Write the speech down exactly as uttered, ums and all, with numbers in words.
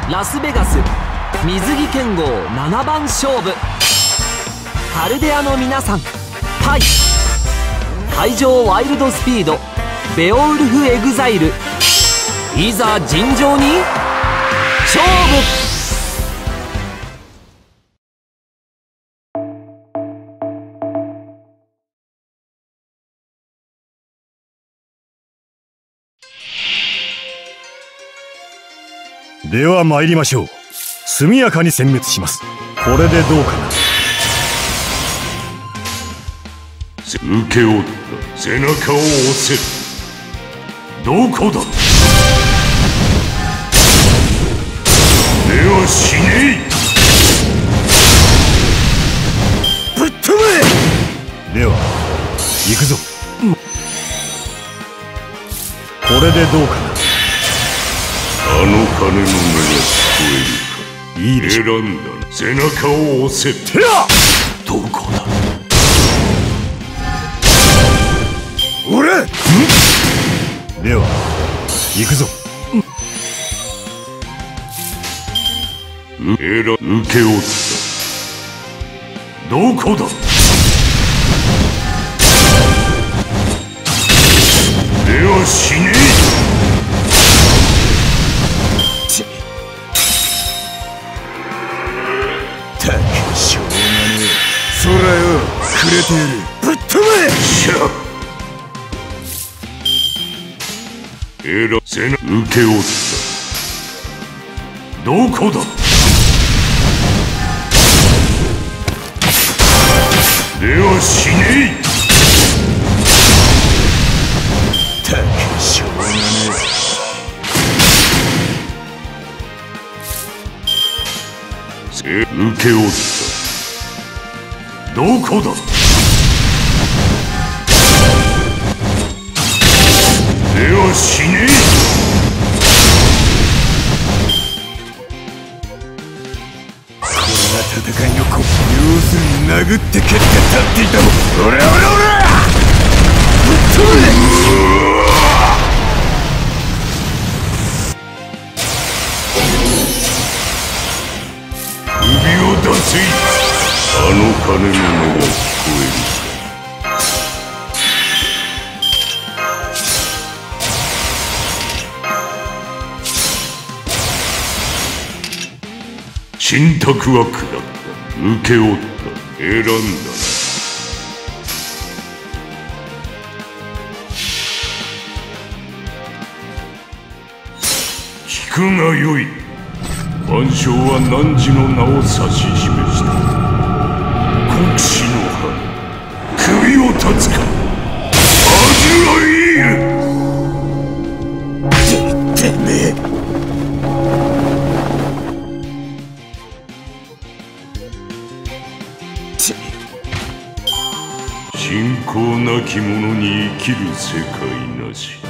ラスベガス水着剣豪ななばん勝負。カルデアの皆さん、対海上ワイルドスピードベオウルフエグザイル、いざ尋常に勝負。 では参りましょう。速やかに殲滅します。これでどうかな。 請け負った背中を押せ。どこだ。では死ねい。ぶっ飛べ。では行くぞ。これでどうかな。 あの鐘の音が聞こえるか。 いいでしょ。 選んだ背中を押せ。 てや。 どこだ。 俺。んでは行くぞ。 うえら受け負った。どこだ。では死ねえ。 たくしょうがねえ。空よくれてやる。ぶっ飛べ。 しゃえらせな受け負った。どこだ。では死ねえ。 たくしょうがねえ。 受け負った。どこだ。では死ねえ。 こんな戦いの子、要するに殴って蹴って立っていたもん。俺俺俺ぶっ飛べ。 出せ。あの鐘の音が聞こえるか。信託は下った。受け負った。選んだな。聞くがよい。万象は汝の名を指し示した。国士の花、首を断つか。アズライール。て、てめえ。て。信仰なき者に生きる世界なし。